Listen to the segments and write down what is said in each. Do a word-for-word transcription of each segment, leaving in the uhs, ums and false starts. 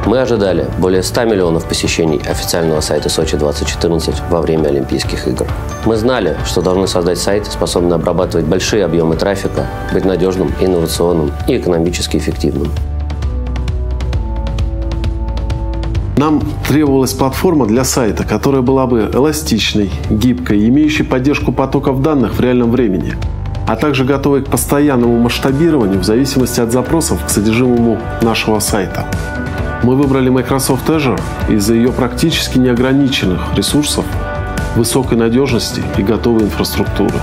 Мы ожидали более ста миллионов посещений официального сайта Сочи двадцать четырнадцать во время Олимпийских игр. Мы знали, что должны создать сайт, способный обрабатывать большие объемы трафика, быть надежным, инновационным и экономически эффективным. Нам требовалась платформа для сайта, которая была бы эластичной, гибкой и имеющей поддержку потоков данных в реальном времени, а также готовой к постоянному масштабированию в зависимости от запросов к содержимому нашего сайта. Мы выбрали Microsoft Azure из-за ее практически неограниченных ресурсов, высокой надежности и готовой инфраструктуры.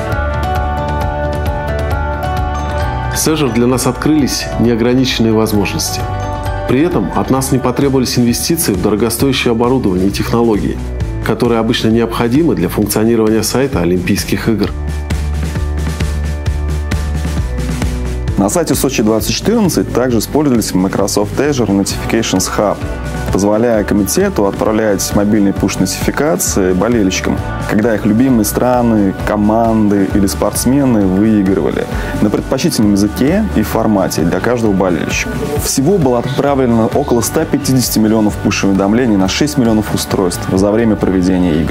С Azure для нас открылись неограниченные возможности. При этом от нас не потребовались инвестиции в дорогостоящее оборудование и технологии, которые обычно необходимы для функционирования сайта Олимпийских игр. На сайте Сочи двадцать четырнадцать также использовались Microsoft Azure Notifications Hub, позволяя комитету отправлять мобильные пуш-нотификации болельщикам, когда их любимые страны, команды или спортсмены выигрывали на предпочтительном языке и формате для каждого болельщика. Всего было отправлено около ста пятидесяти миллионов пуш-уведомлений на шесть миллионов устройств за время проведения игр.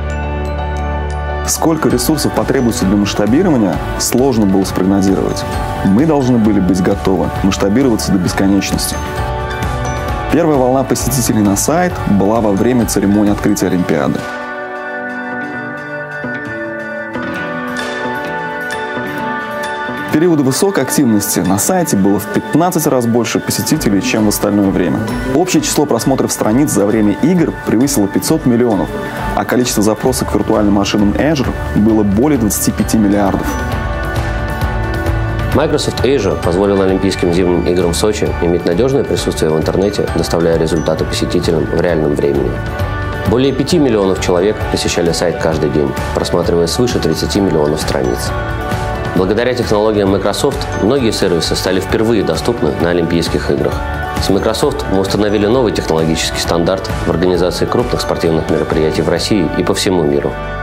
Сколько ресурсов потребуется для масштабирования, сложно было спрогнозировать. Мы должны были быть готовы масштабироваться до бесконечности. Первая волна посетителей на сайт была во время церемонии открытия Олимпиады. В периоды высокой активности на сайте было в пятнадцать раз больше посетителей, чем в остальное время. Общее число просмотров страниц за время игр превысило пятьсот миллионов, а количество запросов к виртуальным машинам Azure было более двадцати пяти миллиардов. Microsoft Azure позволил Олимпийским зимним играм в Сочи иметь надежное присутствие в интернете, доставляя результаты посетителям в реальном времени. Более пяти миллионов человек посещали сайт каждый день, просматривая свыше тридцати миллионов страниц. Благодаря технологиям Microsoft многие сервисы стали впервые доступны на Олимпийских играх. С Microsoft мы установили новый технологический стандарт в организации крупных спортивных мероприятий в России и по всему миру.